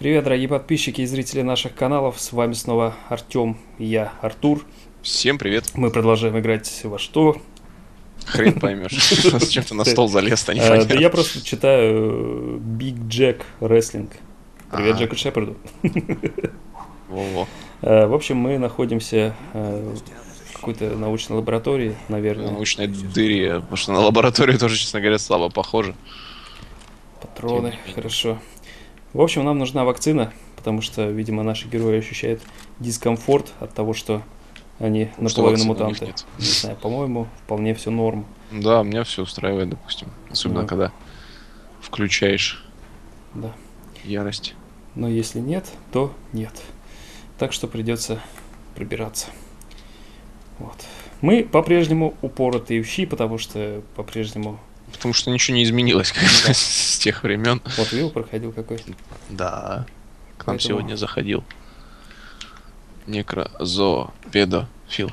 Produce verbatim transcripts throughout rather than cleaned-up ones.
Привет, дорогие подписчики и зрители наших каналов, с вами снова Артем и я, Артур. Всем привет. Мы продолжаем играть во что? Хрен поймешь. С чем-то на стол залез-то Да непонятно. я просто читаю Big Jack Wrestling. Привет Джеку Шепарду. Во-во. В общем, мы находимся в какой-то научной лаборатории, наверное. Научной дыре, потому что на лабораторию тоже, честно говоря, слабо похоже. Патроны, хорошо. В общем, нам нужна вакцина, потому что, видимо, наши герои ощущают дискомфорт от того, что они Что наполовину вакцины у них мутанты. нет. Не знаю, по-моему, вполне все норм. Да, меня все устраивает, допустим. Особенно, Ну. когда включаешь Да. ярость. Но если нет, то нет. Так что придется пробираться. Вот. Мы по-прежнему упоротые в щи, потому что по-прежнему... Потому что ничего не изменилось как бы с тех времен. Вот Вилл проходил какой. Да. К нам Поэтому- сегодня заходил некрозоопедофил.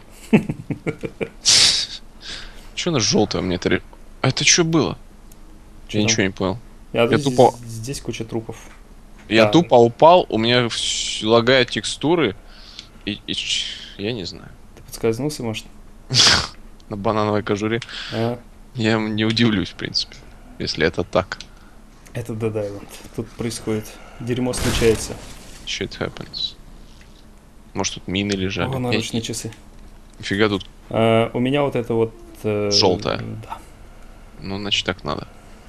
Че на желтое мне это... ре- А это что было? Чё Я там? ничего не понял. Я, Я здесь, тупо- здесь куча трупов. Я Да. тупо упал, у меня вс- лагают текстуры, и, и ч- я не знаю, Ты подскользнулся, может? на банановой кожуре. А, Я не удивлюсь, в принципе, если это так. это Dead Island. Тут происходит. Дерьмо случается. Shit happens. Может, тут мины лежали. О, Я- наручные часы. Нифига тут, А, у меня вот это вот... э, Желтая. Да. ну, значит, так надо.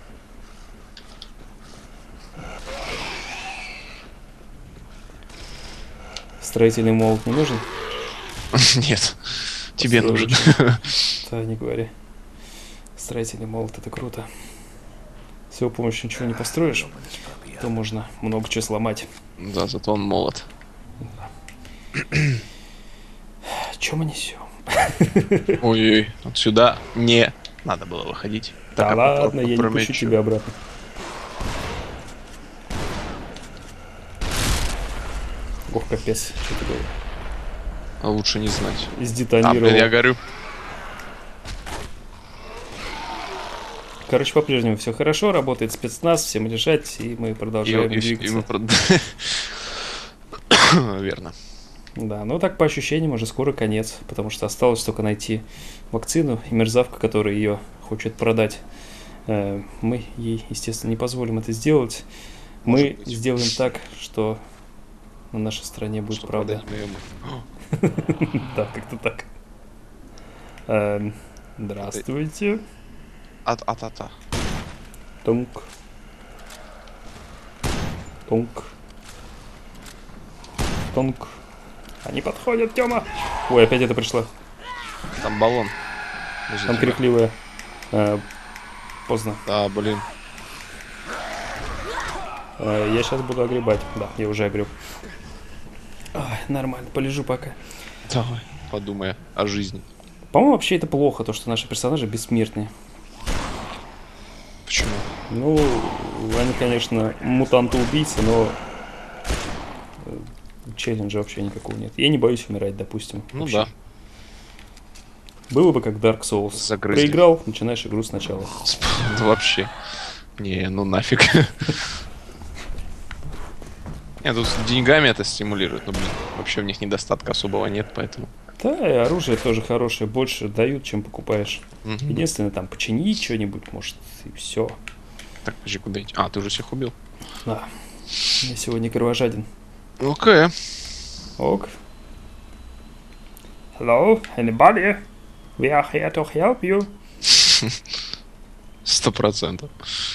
Строительный молот не нужен? Нет, тебе Построю нужен. Да, не говори. Строительный молот — это круто. С его помощью ничего не построишь, то можно много чего сломать. Да, зато он молод. Чем мы несем? Ой-ой, вот сюда не надо было выходить. Да Так, а ладно, попро- я не пущу промечу. тебя обратно. Ох, капец, что ты говоришь? А лучше не знать. А, Сдетонировал. блин, я горю. Короче, по-прежнему все хорошо, работает спецназ, всем лежать, и мы И, продолжаем и- и двигаться. мы прод- Верно. Да, ну так по ощущениям уже скоро конец, потому что осталось только найти вакцину, и мерзавка, которая ее хочет продать. Э, Мы ей, естественно, не позволим это сделать. Мы Может быть. сделаем так, что на нашей стране будет Что правда. продать её мы. Да, как-то так. Эм, Здравствуйте. От, от, от, от. Тонк. Тонк. Тонк. Они подходят, Тёма. Ой, опять это пришла. Там баллон. Возле Там тебя. крикливая. Э, Поздно. Да, блин. Э, Я сейчас буду огребать. Да, я уже огреб. Ай, нормально, полежу пока. Давай. Подумай о жизни. По-моему, вообще это плохо, то, что наши персонажи бессмертные. Почему? Ну, они, конечно, мутанты-убийцы, но э, челленджа вообще никакого нет. Я не боюсь умирать, допустим. Ну вообще. да. Было бы как Dark Souls. Загрызли. Проиграл, начинаешь игру сначала. Ну, вообще. Не, ну нафиг. Нет, тут с деньгами это стимулирует, но, блин, вообще в них недостатка особого нет, поэтому. Да, и оружие тоже хорошее, больше дают, чем покупаешь. Мгм. Единственное, там, починить что-нибудь, может, и все. Так, подожди, куда идти? А, ты уже всех убил? Да. Я сегодня кровожаден. Окей. Ок. Hello, anybody? We are here to help you. Сто процентов.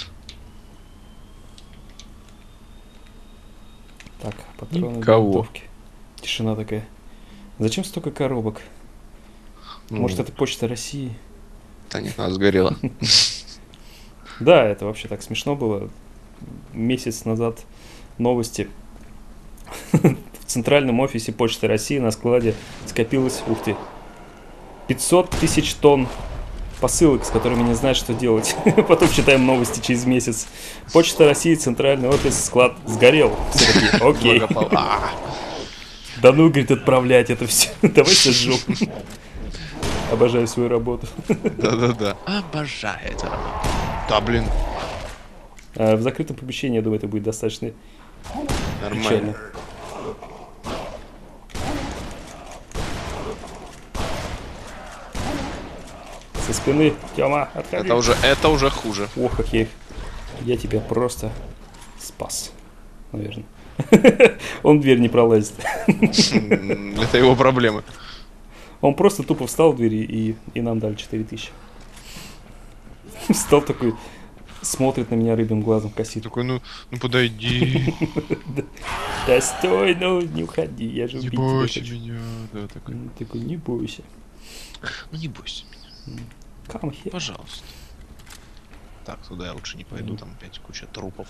Так, патроны для Никого. винтовки. Тишина такая. Зачем столько коробок? Ну, Может, это почта России? Да нет, она сгорела. Да, это вообще так смешно было. Месяц назад новости. В центральном офисе Почты России на складе скопилось, ух ты, пятьсот тысяч тонн посылок, с которыми не знают, что делать. Потом читаем новости через месяц. Почта России, центральный офис, склад сгорел. Все такие, окей. Благопол- А, Да ну, говорит, отправлять это все. Давай сожжем. Обожаю свою работу. Да-да-да. Обожаю это работу. Да, блин. А, В закрытом помещении, я думаю, это будет достаточно Нормально. Со спины, Тёма, отходи. Это уже, это уже хуже. Ох, как я их... Я тебя просто спас, наверное. Он в дверь не пролазит. Это его проблемы. Он просто тупо встал в двери и, и нам дали четыре тысячи. Встал такой, смотрит на меня рыбьим глазом, косит. Такой, ну, ну подойди. Да стой, ну не уходи, я же Не убить тебя бойся хочу. меня. Да, такой. Такой, не бойся. Ну не бойся меня. Come here. Пожалуйста. Так, туда я лучше не пойду, там опять куча трупов.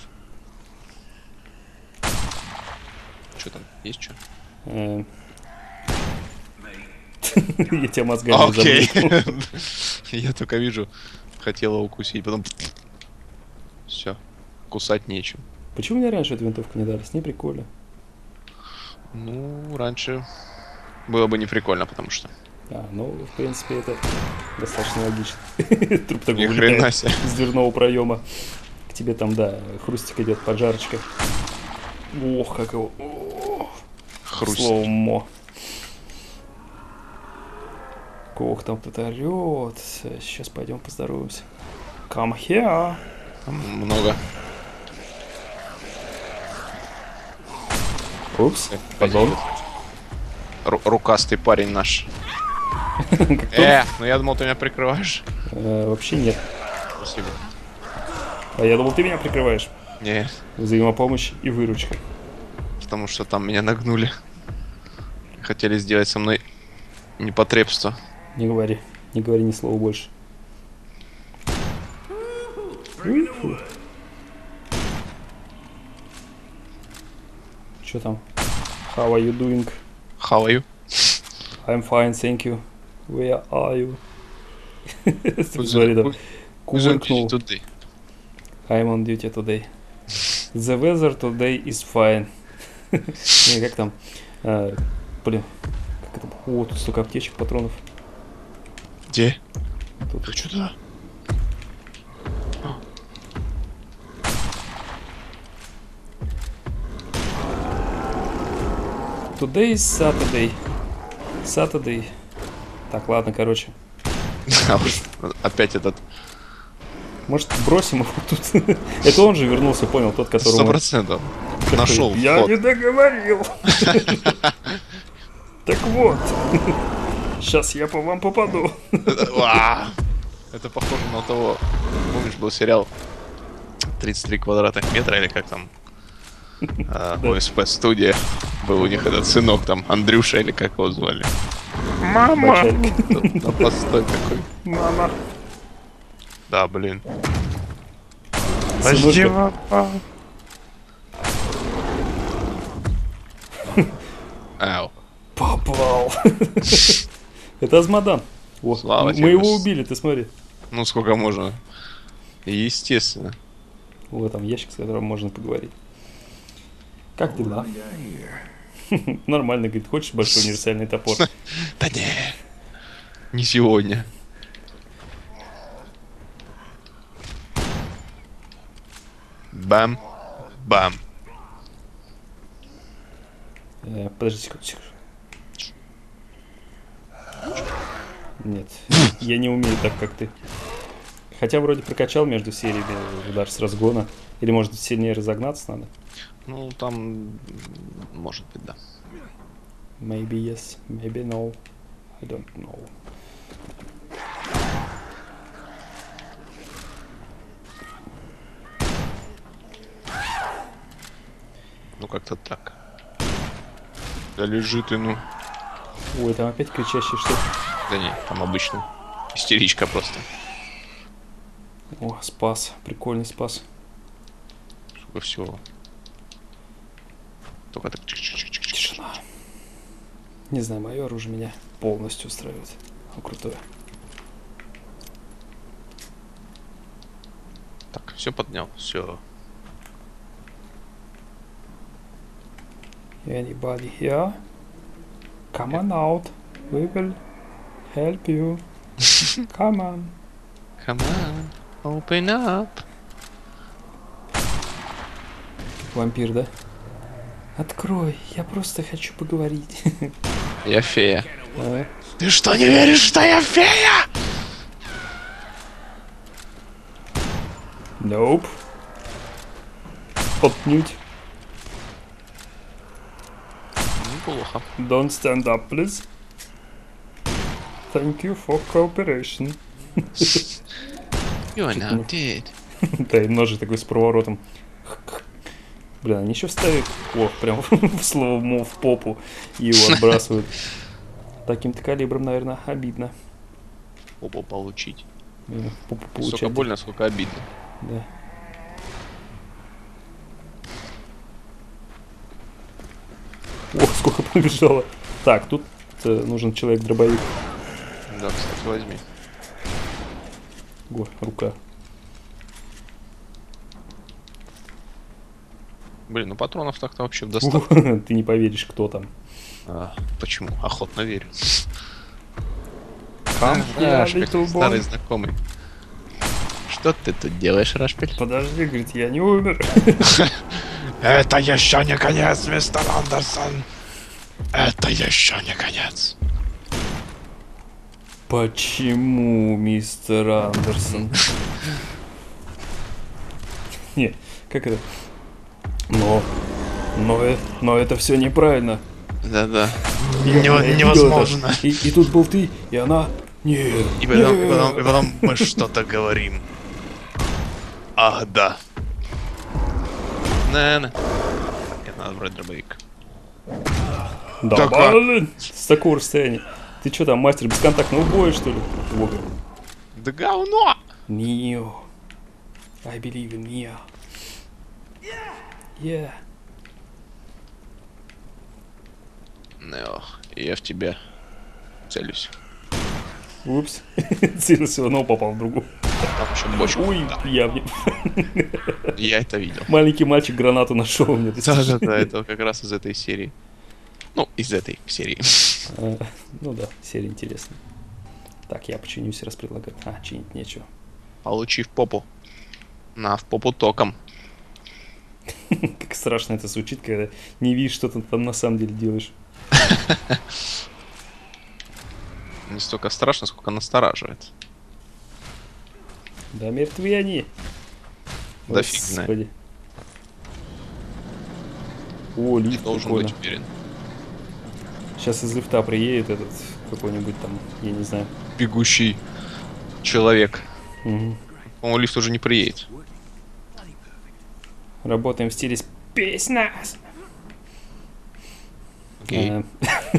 Что там? Есть что? Э. Я тебя мозгами Окей. забыл. Я только вижу, хотела укусить, потом... Все, кусать нечем. Почему мне раньше эту винтовку не дали? С ней прикольно. Ну, раньше было бы не прикольно, потому что... А, ну, в принципе, это достаточно логично. Труп такой Ни хрена вылетает себе. из дверного проема. К тебе там, да, хрустик идет, поджарочка. Ох, как его... Хруст. Слоумо. Ох, там кто-то орет. Сейчас пойдем поздороваемся. Come here. Там много. Упс, подон. Ру- рукастый парень наш. Э, ну я думал, ты меня прикрываешь. Э, Вообще нет. Спасибо. А я думал, ты меня прикрываешь. Не, Взаимопомощь и выручка. потому что там меня нагнули. Хотели сделать со мной непотребство. Не говори. Не говори ни слова больше. Что там? How are you doing? How are you? I'm fine, thank you. Where are you? Who's Говори, да. on- Who's on Кувыркнул. today? I'm on duty today. The weather today is fine. Не, как там? А, блин. Как это? О, тут столько аптечек, патронов. Где? Тут. Хочу туда. Today is Saturday. Saturday. Так, ладно, короче. Опять этот. Может, бросим его тут? Это он же вернулся, понял, тот, Сто которого... процентов. Нашел Я вход. не договорил. Так вот. Сейчас я по вам попаду. Уа! Это похоже на того. Помнишь, был сериал тридцать три квадратных метра или как там? А, ОСП студия. Был у них этот сынок там, Андрюша или как его звали. Мама! На постой такой. Мама! Да, блин. Сыночка. Ау. Попал. Это Азмодан. О, Слава мы тебе, его Гос- убили, ты смотри. Ну сколько можно? Естественно. Вот там ящик, с которым можно поговорить. Как дела? Нормально, говорит, хочешь большой универсальный топор? Да не. Не сегодня. Бам. Бам. Э, Подожди секунду, секунду. Нет, я не умею так, как ты. Хотя вроде прокачал между сериями удар с разгона. Или может сильнее разогнаться надо? Ну, там... Может быть, да. Maybe yes, maybe no. I don't know. Ну, как-то так. Да лежи ты, ну. Ой, там опять кричащий что? Да не, там обычно. Истеричка просто. О, спас. Прикольный спас. Сколько всего. Только так. чик-чик-чик-чик-чик. Тишина. Не знаю, мое оружие меня полностью устраивает. Он крутое. Так, все поднял, все. Anybody here? Come on out. We will help you. Come on. Come on, open up. Вампир, да? Открой, я просто хочу поговорить. Я фея. А? Ты что, не веришь, что я фея? Nope. Отнюдь. Неплохо. Don't stand up, please. Thank you for cooperation. You are Чё-то now не- dead. Да, и ножик такой с поворотом. Блин, они еще вставят. О, прям в слово в попу. И его отбрасывают. Таким-то калибром, наверное, обидно. Попу получить. Э, Попу Сколько получать. больно, сколько обидно. Да. Ох, сколько побежало. Так, тут э, нужен человек-дробовик. Да, кстати, возьми. О, рука. Блин, ну патронов так-то вообще в достатке. Ух, ты не поверишь, кто там. А, почему? Охотно верю. Come here, Рашпиль, little старый boy. знакомый. Что ты тут делаешь, Рашпиль? Подожди, говорит, я не умер. Это еще не конец, мистер Андерсон. Это еще не конец. Почему, мистер Андерсон? Не, как это? Но, но, э- но это все неправильно. Да-да. Я- я Нево- видел невозможно. это. И, и тут был ты, и она... Нет, И потом, и нет. потом, и потом мы что-то говорим. Ах, да. Не-не. Нет, надо брать дробовик. Да, Так, а- блин, с такого расстояния. Ты что там, мастер бесконтактного боя, что ли? Во как. Да говно! Neo. I believe in Neo. Yeah. Нео, я в тебя целюсь. Упс. Целился, но попал в другую. Там еще бочку. Ой, Да, я в не- я это видел. Маленький мальчик гранату нашел мне. Да-да-да, это как раз из этой серии. Ну, из этой серии. А, ну да, серия интересная. Так, я починюсь, раз предлагаю. А, чинить нечего. Получи в попу. На, в попу током. Как страшно это звучит, когда не видишь, что ты там на самом деле делаешь. Не столько страшно, сколько настораживает. Да мертвы они. Да фиг знает. Господи. О, Ты лифт, должен прикольно. быть уверен. Сейчас из лифта приедет этот какой-нибудь там, я не знаю. Бегущий человек. Мгм. По-моему, лифт уже не приедет. Работаем в стиле песня. Окей. Э,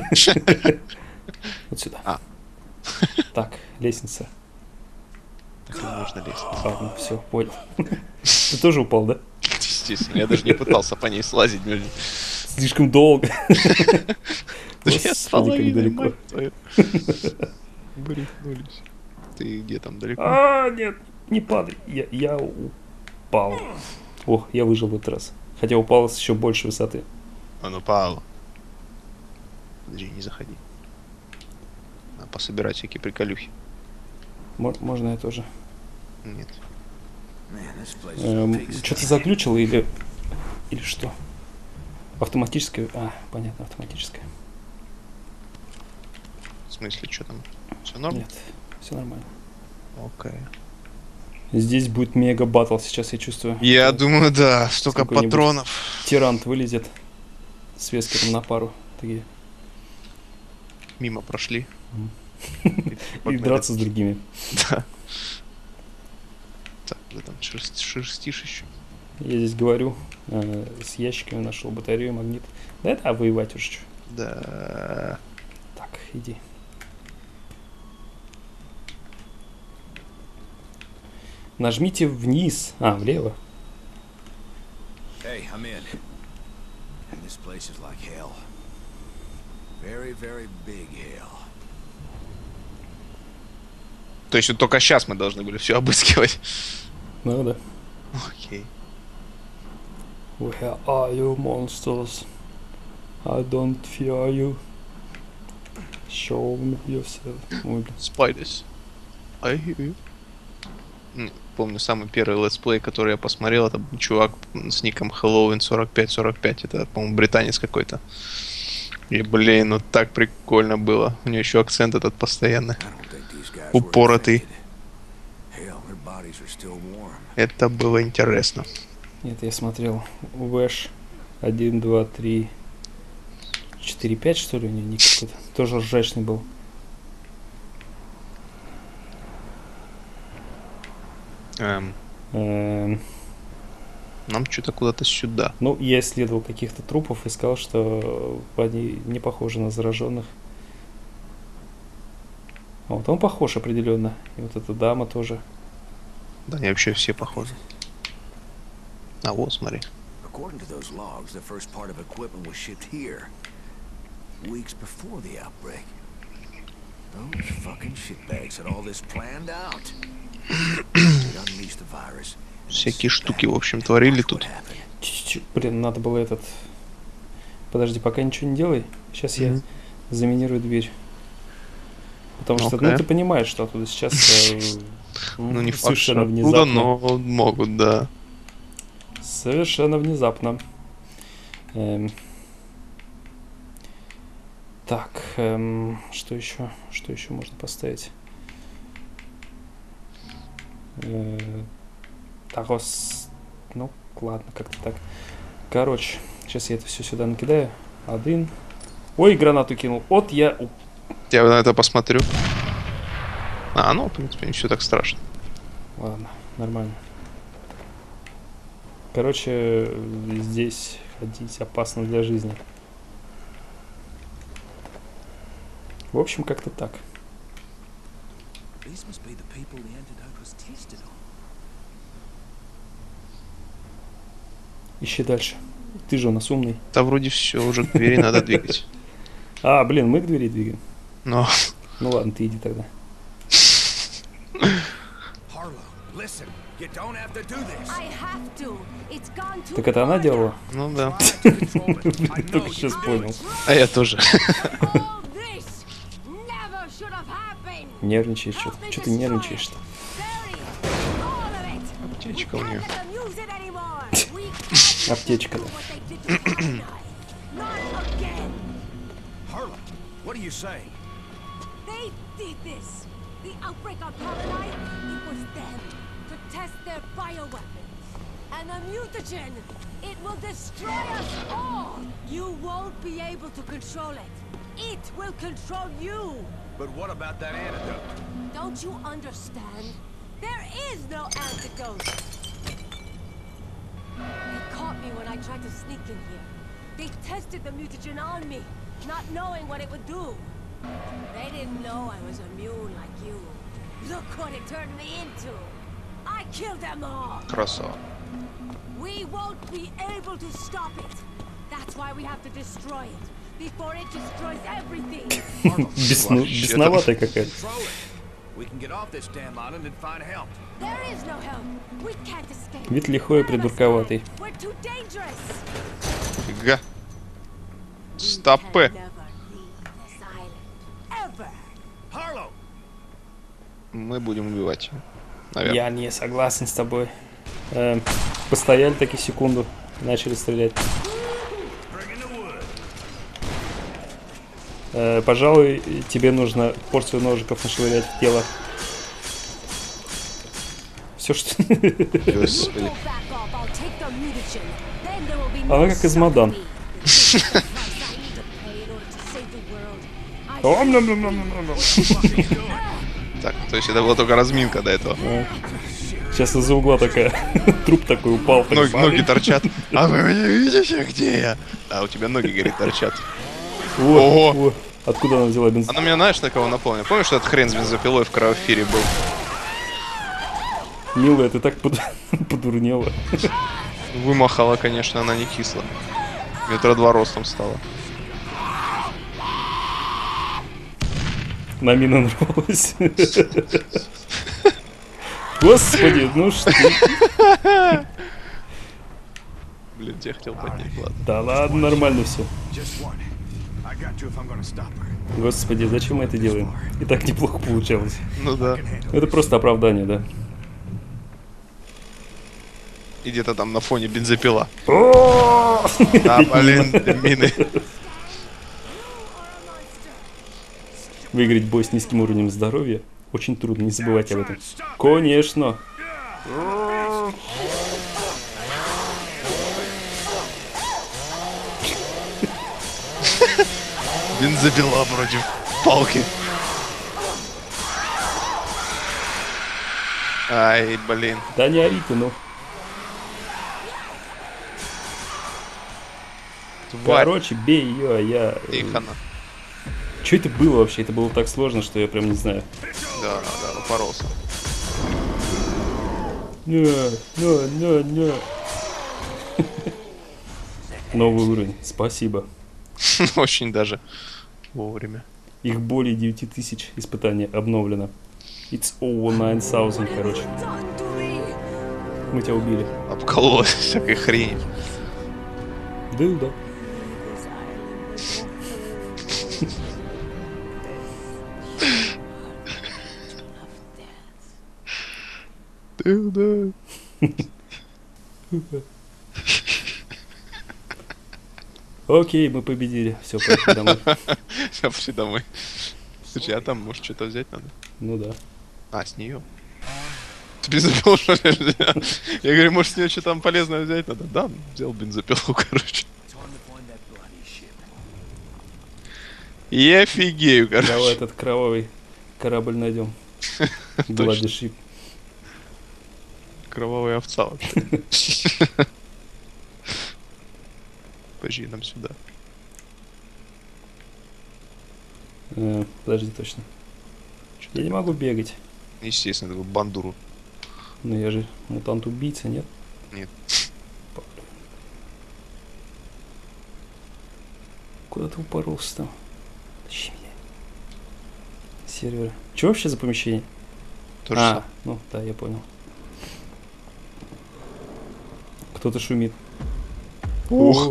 Вот сюда. А. Так, лестница. Так и нужно лезть. Ладно, все, понял. Ты тоже упал, да? Естественно, я даже не пытался по ней слазить. блин. Слишком долго. Да я Господи, с как половиной, далеко. мать твою. Брехнулись. Ты где там далеко? А, нет, не падай. Я, я упал. Ох, я выжил в этот раз. Хотя упал с еще большей высоты. Он упал. Подожди, не заходи. Надо пособирать всякие приколюхи. Мо- Можно я тоже? Нет. Эм, Что-то заглючило или... Или что? Автоматическое... А, понятно, автоматическое. В смысле, что там? Все норм? Нет, все нормально. Окей. Здесь будет мега баттл, сейчас я чувствую. Я думаю, да. Столько Сколько-нибудь. патронов. Тирант вылезет с вескером на пару. Такие. Мимо прошли. И драться с другими. Да. Так, да там шерсть, шерстишь еще. Я здесь говорю, э, с ящиками нашел батарею, магнит. Да это, а воевать уже что? Да. Так, иди. Нажмите вниз. А, влево. Hey, I'm in. And this place is like hell. Very, very big hell. То есть вот только сейчас мы должны были все обыскивать. Ну да. Окей. Where are you, monsters? I don't fear you. Show me yourself. Ой, блин. Spiders. I hear you. М, помню, самый первый летсплей, который я посмотрел, это был чувак с ником Хэллоуин сорок пять сорок пять. Это, по-моему, британец какой-то. И, блин, ну так прикольно было. У него еще акцент этот постоянный. Упоротый. Это было интересно. Нет, я смотрел Вэш один, два, три, четыре, пять, что ли, у него ник какой-то. Тоже ржачный был. Эм, Эм, нам что-то куда-то сюда. ну, я исследовал каких-то трупов и сказал, что они не похожи на зараженных. А вот он похож определенно. И вот эта дама тоже. Да, они вообще все похожи. А вот, смотри. According to those logs, the first part of equipment was shipped here weeks before the outbreak. Those fucking shitbags had all this planned out. They'd unleashed the virus. Всякие штуки, в общем, творили тут. Чуть-чуть, блин, надо было этот... Подожди, пока ничего не делай. Сейчас я Мгм. заминирую дверь. Потому что, Окей. ну, ты понимаешь, что оттуда сейчас э, Ну, не факт, что совершенно оттуда, внезапно. но могут, да. Совершенно внезапно. Эм. Так, эм, что еще? Что еще можно поставить? Э, Тарос. Ну, ладно, как-то так. Короче, сейчас я это все сюда накидаю. Один. Ой, гранату кинул. Вот я... у- Я на это посмотрю. А, ну, в принципе, не все так страшно. Ладно, нормально. Короче, здесь ходить опасно для жизни. В общем, как-то так. These must be the people the antidote was tested on. Ищи дальше. Ты же у нас умный. Да вроде все, уже к двери надо двигать. А, блин, мы к двери двигаем. Но Ну ладно, ты иди тогда. Harlow, listen. You don't have to do this. I have to. It's gone too Так это она far делала? ну да. Try to control it. I know Только you сейчас do. понял. А я тоже. now. All this never should have happened. Нервничаешь что-то. Help me Что ты destroy нервничаешь-то? it. Bury it. All of it. We Аптечка у can't нее. let them use it anymore. We can't let them Аптечка, do да. what they did to Paladine. Not again. Harlow, what are you saying? They did this. The outbreak on Paladine, it was them to test their bioweapons. And the mutagen, it will destroy us all. You won't be able to control it. It will control you. But what about that antidote? Don't you understand? There is no antidote. They caught me when I tried to sneak in here. They tested the mutagen on me, not knowing what it would do. They didn't know I was immune like you. Look what it turned me into. I killed them all. Красава. We won't be able to stop it. That's why we have to destroy it before it destroys everything. Бесно- Вообще-то. Бесноватая какая-то. Control it. We can get off this damn island and find help. There is no help. We can't escape. Вид лихой и None of us придурковатый. can. We're too dangerous. Фига. We Стопы. can never leave this island. Ever. Harlow! Мы будем убивать. Наверное. Я не согласен с тобой. Эм, постояли таки секунду. Начали стрелять. Bring in the wood. Э, пожалуй, тебе нужно порцию ножиков нашвырять в тело. Все, что... Господи. Go back off. I'll take the mutagen. Then there will be no Она как из Мадан. stopping me. I need to pay in order to save the world. I Ом-ном-ном-ном-ном-ном. Так, то есть это была только разминка до этого. Сейчас из-за угла такая. Труп такой упал. так Ноги, падает. ноги торчат. А вы меня видите, где я? А у тебя ноги, говорит, торчат. О, Ого. о, откуда она взяла бензин? Она меня, знаешь, на кого напомнила? Помнишь, что этот хрен с бензопилой в Кровофире был? Милая, ты так под- подурнела. Вымахала, конечно, она не кисла. Метра два ростом стала. На мину нарвалась. Господи, ну что? Блин, я хотел поднять, ладно. Да ладно, нормально все. Just one. I got you if I'm gonna stop her. Господи, зачем мы это делаем? И так неплохо получалось. Ну да. Can handle Это просто оправдание, да. И где-то там на фоне бензопила. О! Да, блин, мины. Выиграть бой с низким уровнем здоровья очень трудно, не забывайте об этом. Конечно. Бензопила против палки. Ай, блин. Да не ори ты, ну. Тварь. Короче, бей ее, а я... Их она. Что это было вообще? Это было так сложно, что я прям не знаю. Да, да, упоролся. Не, не, не, не. Новый уровень, спасибо. Очень даже вовремя. Их более девяти тысяч испытаний обновлено. It's over nine thousand, короче. Мы тебя убили. Обкололась всякой хрени. Да, да. Да. Окей, мы победили. Все, поехали домой. Все, пошли домой. Слушай, а там, может, что-то взять надо? Ну да. А, с нее. Ты бензопилу, что ли, взял? Я говорю, может, с нее что-то там полезное взять надо? Да, взял бензопилу, короче. Я офигею, короче. Давай этот кровавый корабль найдем. Bloody Ship. Кровавая овца вообще. Подожди, нам сюда. Э, подожди, точно. Я не могу бегать. Естественно, такую бандуру. Но я же мутант-убийца, нет? Нет. Куда ты упоролся там? Тащи меня. Сервер. Что вообще за помещение? То же а, самое. ну да, я понял. Кто-то шумит. Ух. О,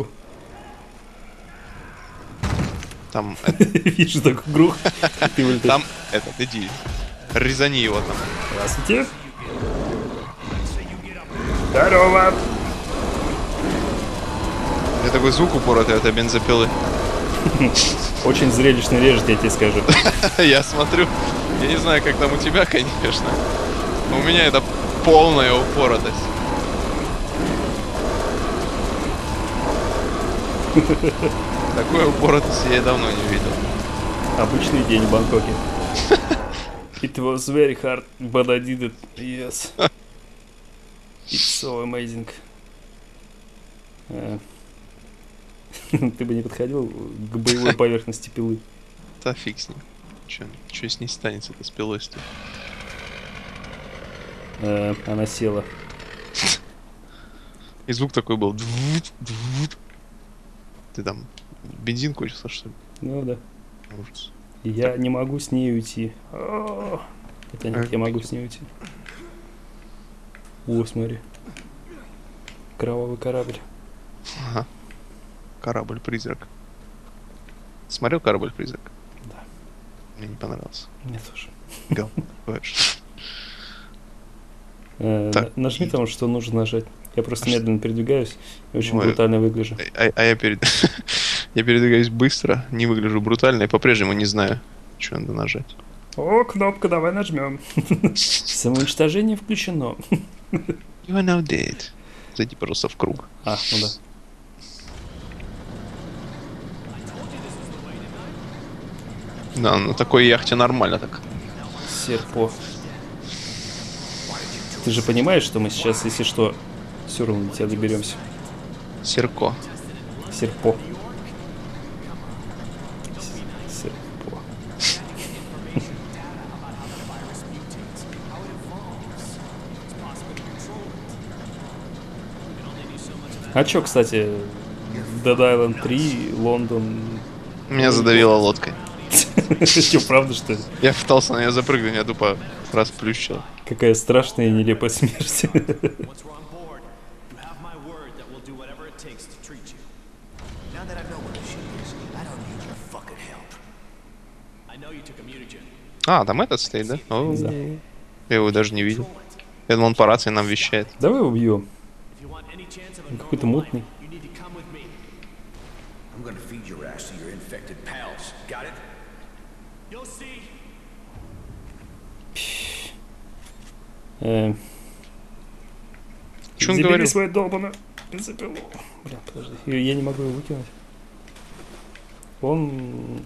Там, вижу такой грух. Ты вылетаешь. там, этот, иди. Резани его там. Здравствуйте. Здорово. У меня такой звук упоротый от этой бензопилы. Очень зрелищно режет, я тебе скажу. Я смотрю, я не знаю, как там у тебя, конечно, но у меня это полная упоротость. Такой упоротости я давно не видел. Обычный день в Бангкоке. It was very hard, but I did it. Yes. It's so amazing. Э, Ты бы не подходил к боевой поверхности пилы. Да фиг с ним. Че, че с ней станется-то с пилой-то? Э, Она села. И звук такой был. Двут, двут. Ты там бензин кончился, что ли? Ну да. Ужас. Я не могу с ней уйти. О, Хотя нет, я могу с ней уйти. О, смотри. Кровавый корабль. Ага. Корабль-призрак. Смотрел корабль-призрак? Да. Мне не понравился. Мне тоже. Гал. Знаешь. Э, Так. на- Нажми там, что нужно нажать. Я просто А что? медленно передвигаюсь и очень Ой. брутально выгляжу. А, а я перед... я передвигаюсь быстро, не выгляжу брутально и по-прежнему не знаю, что надо нажать. О, кнопка, давай нажмем. Самоуничтожение включено. You are now dead. Зайди, пожалуйста, в круг. А, ну да. Да, на такой яхте нормально так. Серпо. Ты же понимаешь, что мы сейчас, если что, все равно до тебя доберемся. Серко. Серпо. С- Серпо. А чё, кстати, Dead Island три, Лондон... Меня задавило лодкой. Чё, правда, что ли? Я пытался на нее запрыгнуть, меня тупо расплющило. Какая страшная и нелепая смерть. Once we're on board, you have my word that we'll do whatever it takes to treat you. Now that I know what the shit is, I don't need your fucking help. I know you took a mutagen. А, там этот стоит, да? О, Да. я его даже не видел. Я думал, он по рации нам вещает. Давай убьем. If you chance of a Какой-то normal мутный. life, you need to come with me. I'm gonna feed your ass to your infected pals. Got it? You'll see. Э, Чё он Забери говорил? свою долбаную бензопилу. Бля, подожди, я я не могу его выкинуть. Он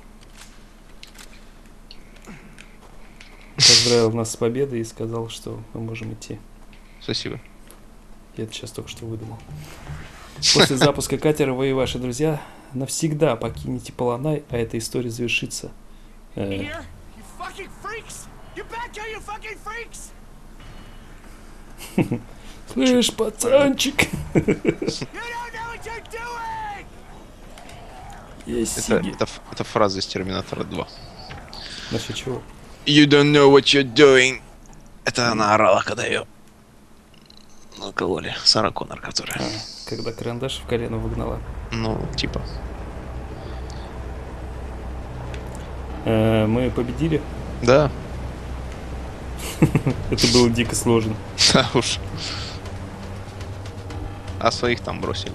поздравил нас с победой и сказал, что мы можем идти. Спасибо. Я это сейчас только что выдумал. После запуска катера вы и ваши друзья навсегда покинете Полонай, а эта история завершится. Э, Here, you fucking freaks! You back here, you fucking freaks! Слышь, пацанчик, You don't know what you're doing! есть Это, сиги. это, ф- это фраза из Терминатора два. Насчет чего? You don't know what you're doing. Это она орала, когда ее накололи. Сара Коннор, которая. А, когда карандаш в колено выгнала. Ну, типа. Э, мы победили. Да. Это было дико сложно. Да уж. А своих там бросили.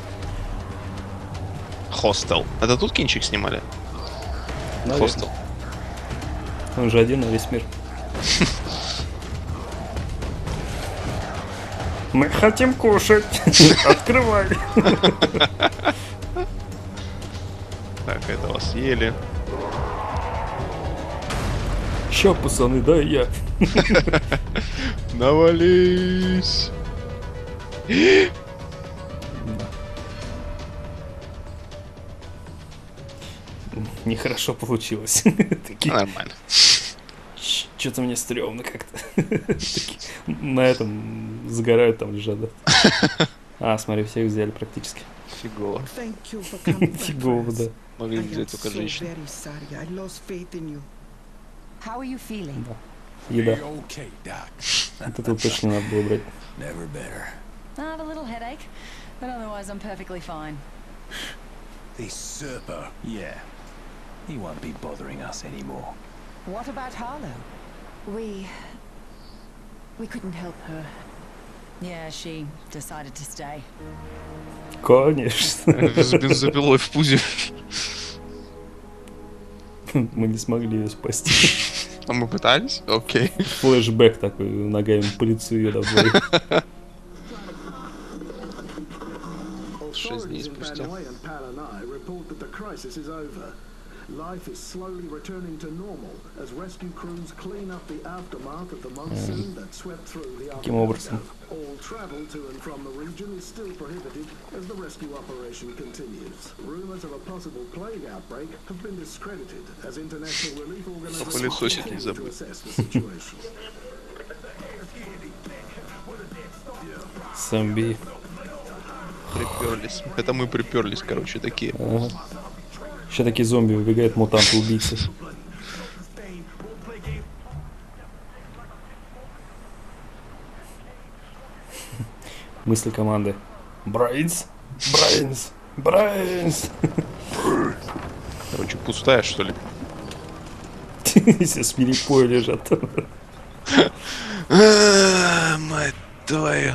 Хостел. Это тут кинчик снимали? Наверное. Хостел. Он же один на весь мир. Мы хотим кушать. Открывай. Так, это вас ели. Ща, пацаны, да, я. Навались. Нехорошо получилось. Такие, Нормально. что-то мне стрёмно как-то. Такие, на этом загорают, там лежат, да. А, смотри, всех взяли практически. Фигово. Thank you for coming back, Фигово, да. Raz. Могли I бы am взять только so женщин. very sorry. I lost faith in you. How are you feeling? Еда. Okay, Doc. Вот это вот точно надо было брать. Never better. I have a little headache, but otherwise I'm perfectly fine. The Serper. Yeah. He won't be bothering us anymore. What about Harlow? We... we couldn't help her. Yeah, she decided to stay. Конечно. С бензопилой в пузе. Мы не смогли ее спасти. А мы пытались? Окей. Флэшбэк такой, ногами по лицу ее добавили. Шесть дней Authorities in спустя. Banoi and Palanai report that the crisis is over. Life is slowly returning to normal as rescue crews clean up the aftermath of the monsoon that swept through the Каким образом? All travel to and from the region is still prohibited as the rescue operation continues. Rumors of a possible plague outbreak have been discredited as international relief organizations Пылесосить не continue to забудь. assess the situation. Зомби. Приперлись. Это мы приперлись, короче, такие. Ага. Еще такие зомби выбегают, мутанты-убийцы. Мысли команды. Брайнс, Брайнс, Брайнс. Короче, пустая, что ли? Все с перепоя лежат. А, мать твою.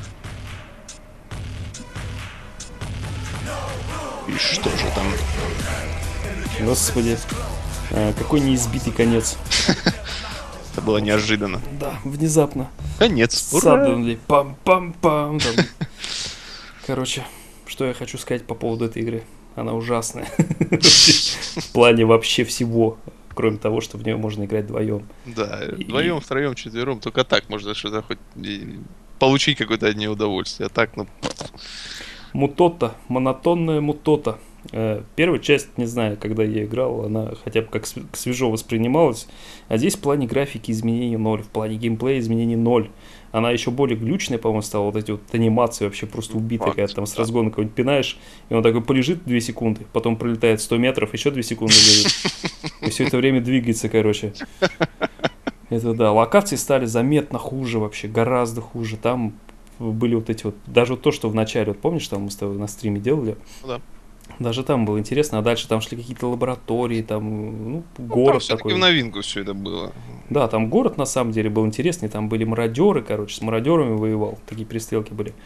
И что же там? Господи. А, какой неизбитый конец. Это было неожиданно. Да, внезапно. Конец. Ура! Садденли. Пам-пам-пам. Там. Короче, что я хочу сказать по поводу этой игры. Она ужасная. В плане вообще всего. Кроме того, что в нее можно играть вдвоем. Да, И- вдвоем, втроем, четвером. Только так можно что-то хоть и получить какое-то одни удовольствие. А так, ну, Мутота, монотонная мутота. Э, Первая часть, не знаю, когда я играл, она хотя бы как св- свежо воспринималась. А здесь в плане графики изменений ноль, в плане геймплея изменений ноль. Она еще более глючная, по-моему, стала. Вот эти вот анимации вообще просто убитые, Факт, когда там с да. разгона кого-нибудь пинаешь, и он такой полежит две секунды, потом пролетает сто метров, еще две секунды лежит. И все это время двигается, короче. Это да, локации стали заметно хуже вообще, гораздо хуже. Там были вот эти вот, даже вот то, что в начале, вот помнишь, там мы с тобой на стриме делали? да. Даже там было интересно, а дальше там шли какие-то лаборатории, там, ну, Ну, город там все-таки такой. в новинку все это было. Да, там город на самом деле был интересный, там были мародеры, короче, с мародерами воевал, такие перестрелки были.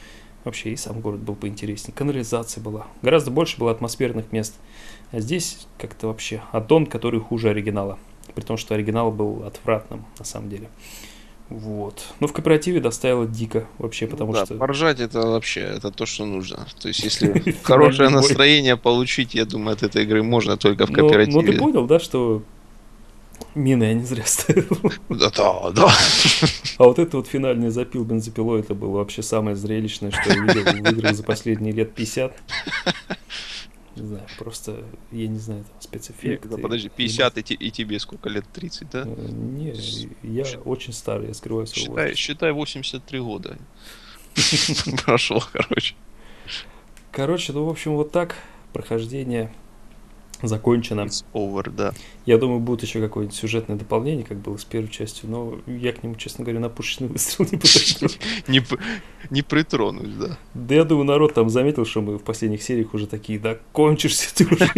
Вообще и сам город был поинтереснее. Канализация была. Гораздо больше было атмосферных мест. А здесь как-то вообще аддон, который хуже оригинала. При том, что оригинал был отвратным, на самом деле. Вот. Но в кооперативе доставило дико вообще, потому ну, да, что... поржать это вообще, это то, что нужно. То есть, если хорошее настроение получить, я думаю, от этой игры можно только в кооперативе. Ну, ты понял, да, что мины я не зря ставил? Да, да, да. А вот это вот финальный запил бензопилой, это было вообще самое зрелищное, что я видел в играх за последние лет пятьдесят. Не знаю, просто, я не знаю, там спецэффекты. Да, подожди, пятьдесят и, и тебе сколько лет? тридцать, да? Не, я Ш... очень старый, я скрываю свой считай, возраст. Считай, восемьдесят три года. Прошло, короче. Короче, ну, в общем, вот так. Прохождение закончено. It's over, да. Я думаю, будет еще какое-нибудь сюжетное дополнение, как было с первой частью, но я к нему, честно говоря, на пушечный выстрел не пытаюсь. Не, не притронусь, да. Да я думаю, народ там заметил, что мы в последних сериях уже такие, да кончишься ты уже.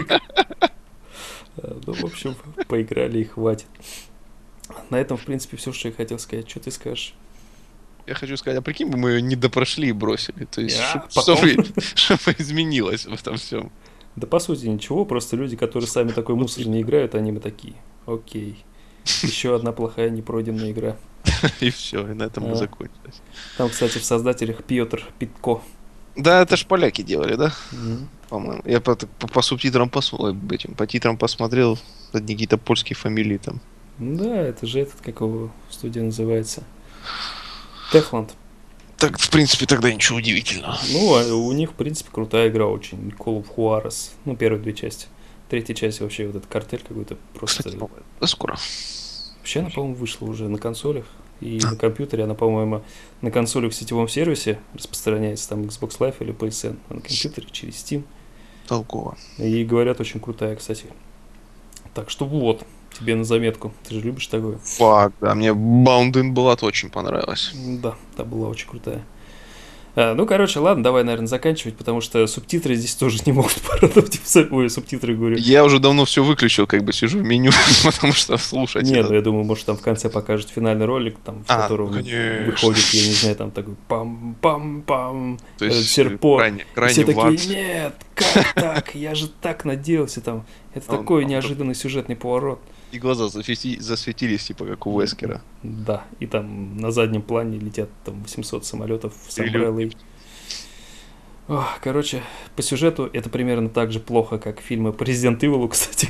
Ну, в общем, поиграли и хватит. На этом, в принципе, все, что я хотел сказать. Что ты скажешь? Я хочу сказать, а прикинь бы мы ее не допрошли и бросили. То есть, yeah, что, бы, что бы изменилось в этом всем? Да по сути ничего, просто люди, которые сами такой мусор не играют, они мы такие. Окей. Еще одна плохая непройденная игра. И все, и на этом мы закончились. Там, кстати, в создателях Пьотр Питко. Да, это ж поляки делали, да? По-моему. Я по, по, по субтитрам посмотрел, этим, по титрам посмотрел, одни какие-то польские фамилии там. Да, это же этот, как его студия называется. Техланд. Так, в принципе, тогда ничего удивительного. Ну, а у них, в принципе, крутая игра очень. Call of Juarez. Ну, первые две части. Третья часть вообще вот этот картель какой-то просто... Кстати, да скоро. Вообще она, по-моему, вышла уже на консолях и на компьютере. Она, по-моему, на консолях в сетевом сервисе распространяется, там Xbox Live или пи эс эн, а на компьютере через Steam. Толково. И говорят, очень крутая, кстати. Так что вот, тебе на заметку. Ты же любишь такое? Фак, да, мне Bound in Blood очень понравилось. Да, та была очень крутая. А, ну, короче, ладно, давай, наверное, заканчивать, потому что субтитры здесь тоже не могут порадовать. Ой, субтитры, говорю. Я уже давно все выключил, как бы сижу в меню, потому что слушать. Нет, ну я думаю, может, там в конце покажут финальный ролик, там, в а, котором ну, выходит, я не знаю, там такой пам-пам-пам, то есть серпо. Крайне, крайне все такие, ват. нет, как так? Я же так надеялся там. Это он, такой он, неожиданный сюжетный поворот. И глаза засвети, засветились, типа как у Вескера. Да, и там на заднем плане летят там восемьсот самолетов с Umbrella. Ох, короче, по сюжету это примерно так же плохо, как фильмы по Resident Evil, кстати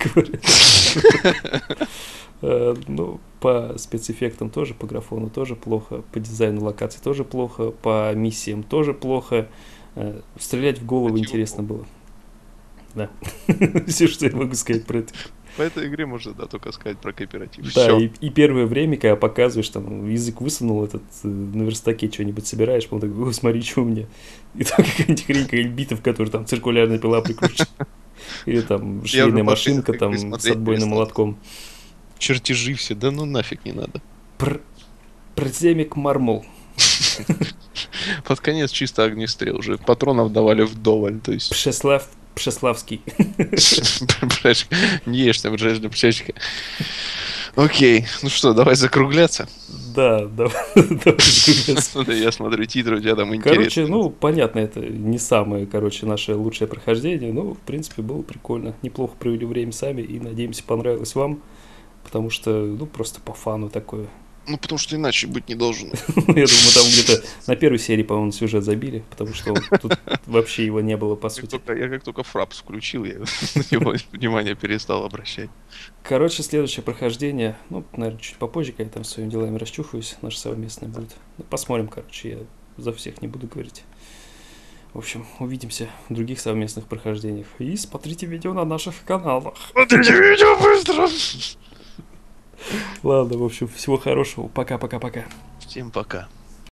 говоря. Ну, по спецэффектам тоже, по графону тоже плохо, по дизайну локаций тоже плохо, по миссиям тоже плохо. Стрелять в голову интересно было. Да. Все, что я могу сказать про это. По этой игре можно, да, только сказать про кооператив. Да, и, и первое время, когда показываешь, там, язык высунул, этот, на верстаке что-нибудь собираешь, он такой, о, смотри, что у меня. И там какая-нибудь хрень, какая-нибудь битва, в которой там циркулярная пила прикручена. Или там швейная машинка там с отбойным молотком. Чертежи все, да ну нафиг не надо. Проземик Мармол. Под конец чисто огнестрел уже. Патронов давали вдоволь, то есть... Пшеслав Пшеславский. Не ешь там, пшечка. Окей, ну что, давай закругляться. Да, давай закругляться. Я смотрю титры, у тебя там интересно. Короче, ну, понятно, это не самое, короче, наше лучшее прохождение, но, в принципе, было прикольно. Неплохо провели время сами, и, надеемся, понравилось вам, потому что, ну, просто по фану такое. Ну, потому что иначе быть не должно. Я думаю, там где-то на первой серии, по-моему, сюжет забили, потому что тут вообще его не было, по сути. Я как только фрапс включил, я на него внимание перестал обращать. Короче, следующее прохождение, ну, наверное, чуть попозже, когда я там своими делами расчухаюсь, наше совместное будет. Посмотрим, короче, я за всех не буду говорить. В общем, увидимся в других совместных прохождениях. И смотрите видео на наших каналах. Смотрите видео быстро! Ладно, в общем, всего хорошего. Пока-пока-пока. Всем пока.